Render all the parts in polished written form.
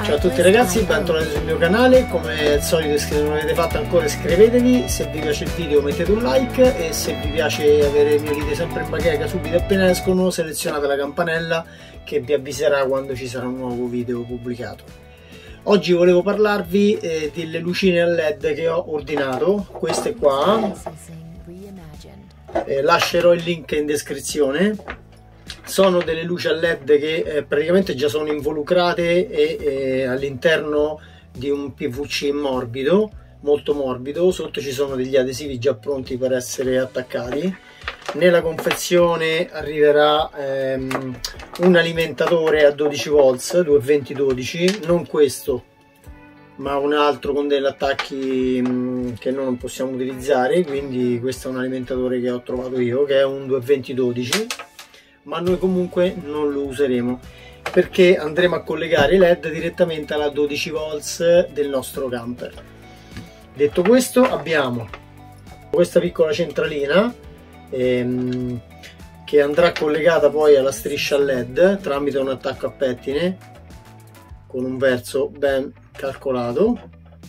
Ciao a tutti ragazzi, bentornati sul mio canale. Come al solito, se non l'avete fatto ancora iscrivetevi, se vi piace il video mettete un like e se vi piace avere i miei video sempre in bacheca subito appena escono selezionate la campanella che vi avviserà quando ci sarà un nuovo video pubblicato. Oggi volevo parlarvi delle lucine a LED che ho ordinato, queste qua, lascerò il link in descrizione. Sono delle luci a LED che praticamente già sono involucrate e all'interno di un PVC morbido, molto morbido. Sotto ci sono degli adesivi già pronti per essere attaccati. Nella confezione arriverà un alimentatore a 12 volts 220-12, non questo ma un altro con degli attacchi che noi non possiamo utilizzare, quindi questo è un alimentatore che ho trovato io, che è un 220-12, ma noi comunque non lo useremo perché andremo a collegare i LED direttamente alla 12 volts del nostro camper. Detto questo, abbiamo questa piccola centralina che andrà collegata poi alla striscia LED tramite un attacco a pettine con un verso ben calcolato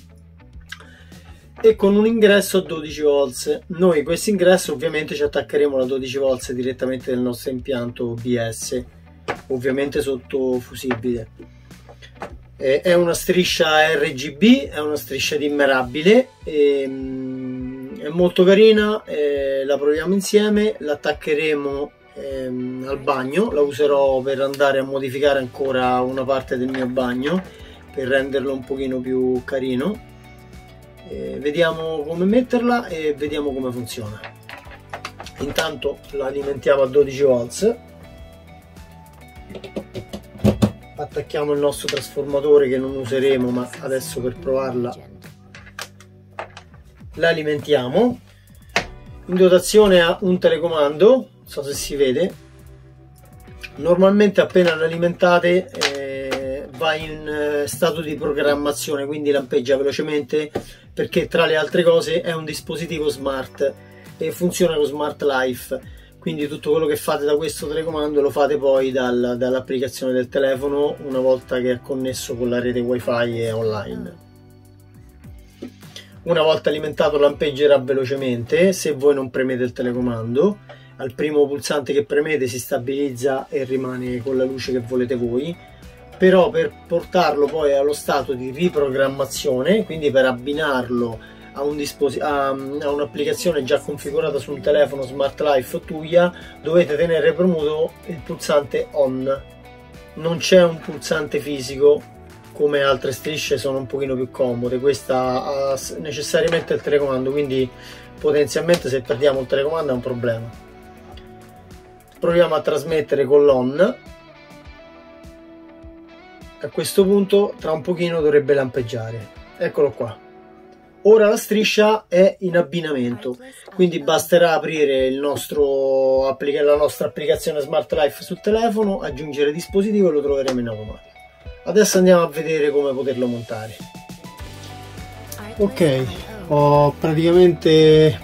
e con un ingresso a 12 volts. Noi questo ingresso ovviamente ci attaccheremo alla 12 volts direttamente nel nostro impianto OBS, ovviamente sotto fusibile. È una striscia RGB, è una striscia dimmerabile, è molto carina, la proviamo insieme, l'attaccheremo al bagno, la userò per andare a modificare ancora una parte del mio bagno per renderlo un pochino più carino. Vediamo come metterla e vediamo come funziona. Intanto la alimentiamo a 12 volts, attacchiamo il nostro trasformatore che non useremo, ma adesso per provarla la alimentiamo. In dotazione ha un telecomando, non so se si vede. Normalmente appena l'alimentate va in stato di programmazione, quindi lampeggia velocemente, perché tra le altre cose è un dispositivo smart e funziona con Smart Life, quindi tutto quello che fate da questo telecomando lo fate poi dall'applicazione del telefono una volta che è connesso con la rete wifi e online. Una volta alimentato lampeggerà velocemente. Se voi non premete il telecomando, al primo pulsante che premete si stabilizza e rimane con la luce che volete voi. Però per portarlo poi allo stato di riprogrammazione, quindi per abbinarlo a un'applicazione già configurata su un telefono Smart Life o Tuya, dovete tenere premuto il pulsante on. Non c'è un pulsante fisico come altre strisce, sono un pochino più comode. Questa ha necessariamente il telecomando, quindi potenzialmente se perdiamo il telecomando è un problema. Proviamo a trasmettere con l'on. A questo punto tra un pochino dovrebbe lampeggiare. Eccolo qua. Ora la striscia è in abbinamento, quindi basterà aprire la nostra applicazione Smart Life sul telefono, aggiungere dispositivo e lo troveremo in automatico. Adesso andiamo a vedere come poterlo montare. Ok, ho praticamente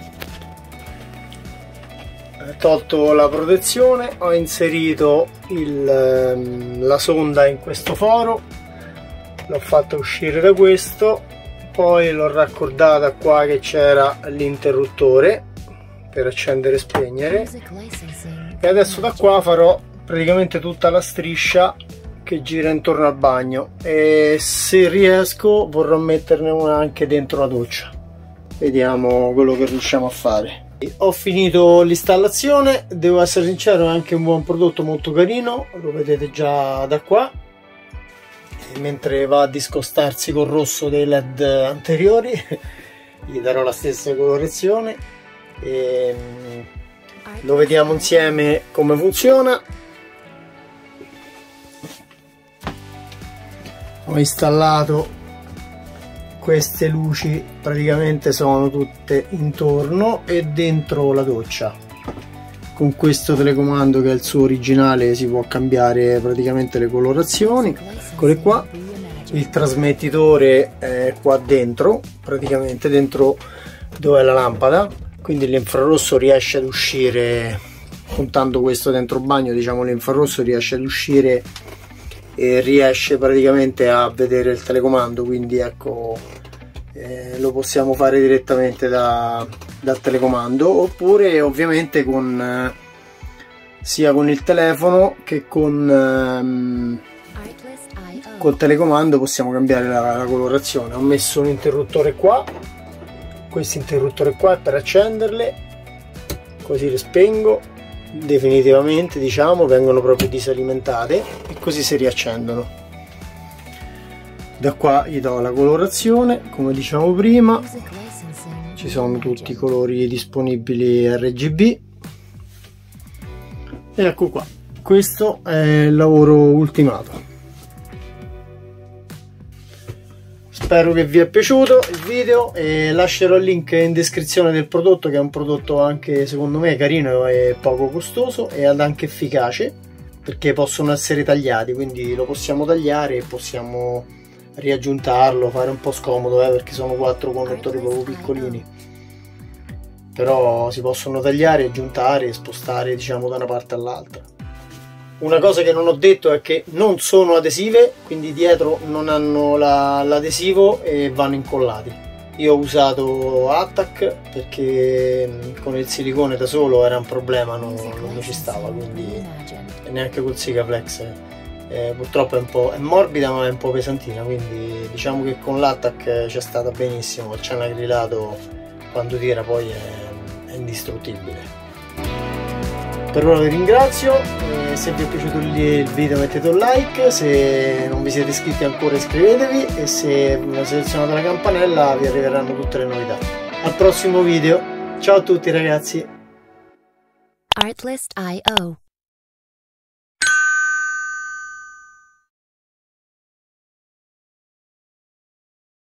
tolto la protezione, ho inserito la sonda in questo foro, l'ho fatta uscire da questo, poi l'ho raccordata qua che c'era l'interruttore per accendere e spegnere, e adesso da qua farò praticamente tutta la striscia che gira intorno al bagno, e se riesco vorrò metterne una anche dentro la doccia. Vediamo quello che riusciamo a fare. Ho finito l'installazione, devo essere sincero, è anche un buon prodotto, molto carino, lo vedete già da qua, e mentre va a discostarsi col rosso dei LED anteriori gli darò la stessa colorazione e lo vediamo insieme come funziona. Ho installato queste luci, praticamente sono tutte intorno e dentro la doccia. Con questo telecomando, che è il suo originale, si può cambiare praticamente le colorazioni. Eccole qua. Il trasmettitore è qua dentro, praticamente dentro dove è la lampada, quindi l'infrarosso riesce ad uscire, puntando questo dentro il bagno, diciamo, l'infrarosso riesce ad uscire e riesce praticamente a vedere il telecomando, quindi ecco, lo possiamo fare direttamente dal telecomando, oppure ovviamente con sia con il telefono che col telecomando possiamo cambiare la colorazione. Ho messo un interruttore qua, questo interruttore qua è per accenderle, così le spengo definitivamente, diciamo, vengono proprio disalimentate e così si riaccendono. Da qua gli do la colorazione, come diciamo prima, ci sono tutti i colori disponibili RGB e ecco qua, questo è il lavoro ultimato. Spero che vi è piaciuto il video e lascerò il link in descrizione del prodotto, che è un prodotto anche secondo me carino e poco costoso e anche efficace, perché possono essere tagliati, quindi lo possiamo tagliare e possiamo riaggiuntarlo, fare un po' scomodo perché sono 4 connettori proprio piccolini, però si possono tagliare, aggiuntare e spostare, diciamo, da una parte all'altra. Una cosa che non ho detto è che non sono adesive, quindi dietro non hanno l'adesivo e vanno incollati. Io ho usato Attack perché con il silicone da solo era un problema, non mi ci stava, quindi neanche col Sikaflex. Purtroppo è morbida ma è un po' pesantina, quindi diciamo che con l'Attack c'è stata benissimo, c'è un acrilato, quando tira poi è indistruttibile. Per ora vi ringrazio, se vi è piaciuto il video mettete un like, se non vi siete iscritti ancora iscrivetevi e se selezionate la campanella vi arriveranno tutte le novità. Al prossimo video, ciao a tutti ragazzi! Artlist.io